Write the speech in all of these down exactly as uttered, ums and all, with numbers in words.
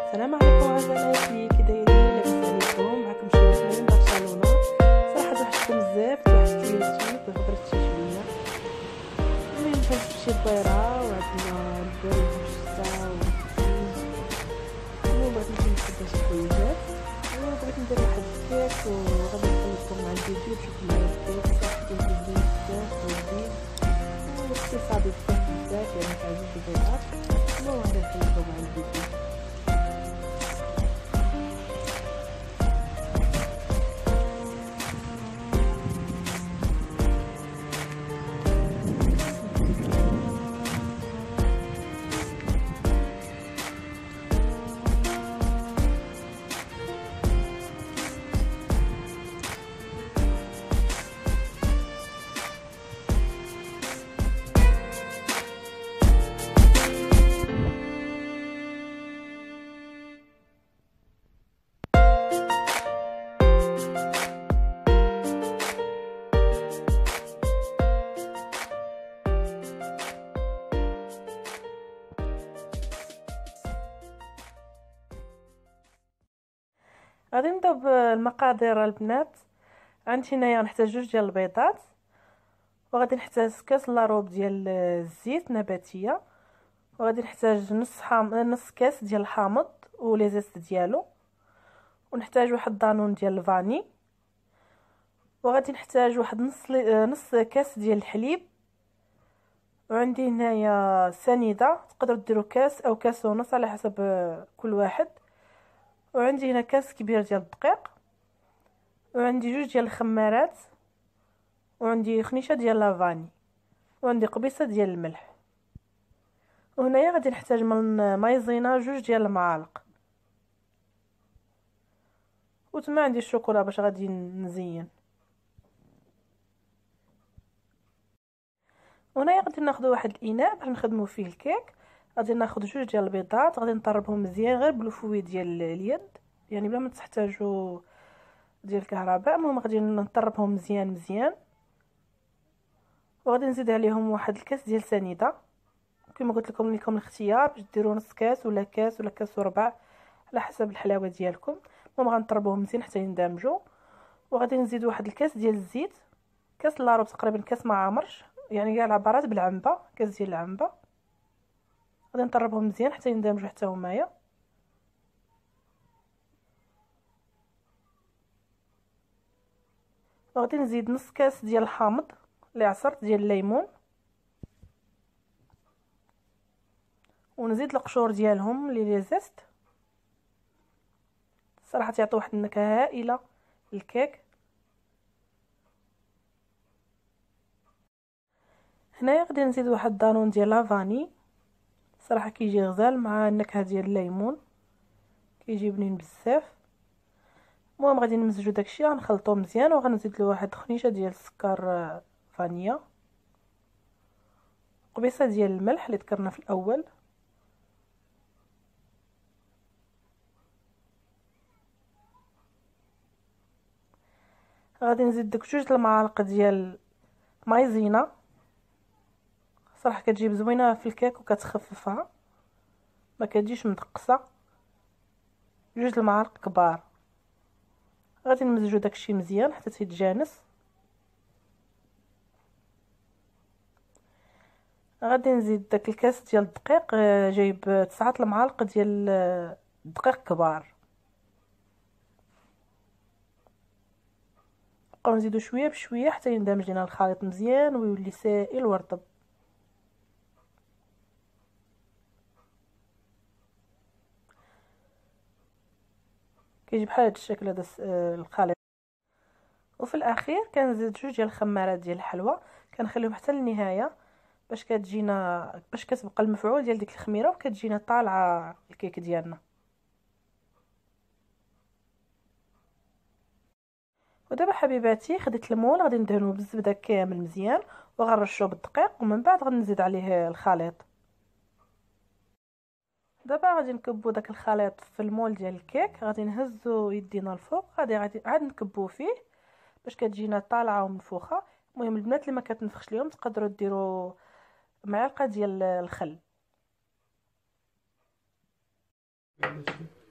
السلام عليكم عزيزاتي، كي دايرين؟ لاباس عليكم؟ معكم شيماء من برشلونه. صراحه توحشتكم بزاف، توحشت اليوتيوب وهضرت شي شويه. المهم فاش تمشي الدايره وعندنا البرد والشتا و بغيت نمشي نتغدى شي حويجات، وبغيت ندير واحد الكيك وغادي نخليكم مع الفيديو تشوفوا معايا الكيك. صراحه كيجي زوين بزاف ولذيذ واقتصادي بزاف، يعني كيعجبني البيضات. المهم غادي نخليكم مع الفيديو. غادي نبداو بالمقادير البنات. عندي هنايا نحتاج جوج ديال البيضات، وغادي نحتاج كاس لاروب ديال الزيت نباتيه، وغادي نحتاج نص حام... نص كاس ديال الحامض ولي زيست ديالو، ونحتاج واحد دانون ديال الفاني، وغادي نحتاج واحد نص لي... نص كاس ديال الحليب، وعندي هنايا سنيده تقدروا ديروا كاس او كاس ونص على حسب كل واحد، وعندي هنا كاس كبير ديال الدقيق، وعندي جوج ديال الخمارات، وعندي خنيشه ديال لافاني، وعندي قبيصه ديال الملح. وهنايا غادي نحتاج من مايزينا جوج ديال المعالق، وتما عندي الشوكولا باش غادي نزين. وهنايا غادي ناخذ واحد الاناء باش نخدموا فيه الكيك. غادي ناخذ جوج ديال البيضات، غادي نطربهم مزيان غير بالفوي ديال اليد، يعني بلا ما تحتاجوا ديال الكهرباء. المهم غادي نطربهم مزيان مزيان، وغادي نزيد عليهم واحد الكاس ديال سنيده. كما قلت لكم لكم الاختيار باش ديروا نص كاس ولا كاس ولا كاس وربع على حسب الحلاوه ديالكم. المهم غنطربوهم مزيان حتى يندمجوا. وغادي نزيد واحد الكاس ديال الزيت، كاس لاروب تقريبا كاس ما عامرش، يعني كاع العبارات بالعنبه، كاس ديال العنبه. غادي نطربهم مزيان حتى يندمجوا حتى همايا. وغادي نزيد نص كاس ديال الحامض اللي عصرت ديال الليمون، ونزيد القشور ديالهم اللي لي زيست. صراحه تعطي واحد النكهه هائله للكيك. هنايا غادي نزيد واحد دانون ديال لافاني، صراحه كيجي غزال مع النكهه ديال الليمون، كيجي بنين بزاف. المهم غادي نمزجو داكشي، غنخلطو مزيان، وغنزيد له واحد خنيشه ديال السكر فانيا، قبيصه ديال الملح اللي ذكرنا في الاول. غادي نزيد داك جوج المعالق ديال مايزينا، صراحه كتجيب زوينه في الكيك وكتخففها، ما كتجيش مدقسه. جوج المعالق كبار. غادي نمزجو داكشي مزيان حتى تيتجانس. غادي نزيد داك الكاس ديال الدقيق، جايب تسعة المعالق ديال الدقيق كبار. نبقاو نزيدو شويه بشويه حتى يندمج لنا الخليط مزيان ويولي سائل ورطب. كيجي بحال هذا الشكل هذا الخليط. وفي الاخير كنزيد جوج ديال الخمارات ديال الحلوى، كنخليهم حتى للنهايه باش كتجينا باش كتبقى المفعول ديال ديك الخميره وكتجينا طالعه الكيك ديالنا. ودابا حبيباتي خديت المول، غادي ندهنوه بالزبده كامل مزيان، وغنرشوه بالدقيق، ومن بعد غنزيد عليه الخليط. دابا غادي نكبو داك الخليط في المول ديال الكيك، غادي نهزو يدينا الفوق، غادي غادي عاد نكبوه فيه باش كتجينا طالعه ومنفوخه. المهم البنات اللي ما كتنفخش ليهم تقدروا ديروا معلقه ديال الخل.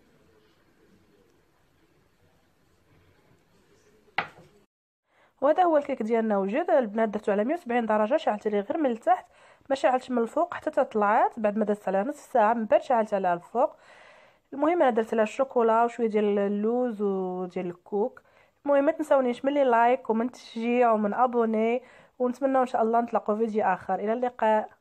وهذا هو الكيك ديالنا وجد البنات. درتو على مية وسبعين درجه، شعلت ليه غير من التحت، ما شعلتش من الفوق حتى طلعت. بعد ما دازت عليها نص ساعه من بعد شعلت عليها الفوق. المهم انا درت لها الشوكولا وشويه ديال اللوز وديال الكوك. المهم ما تنساونيش من لي لايك ومن تشجيع ومن ابوني، ونتمنى ان شاء الله نتلاقوا فيديو اخر. الى اللقاء.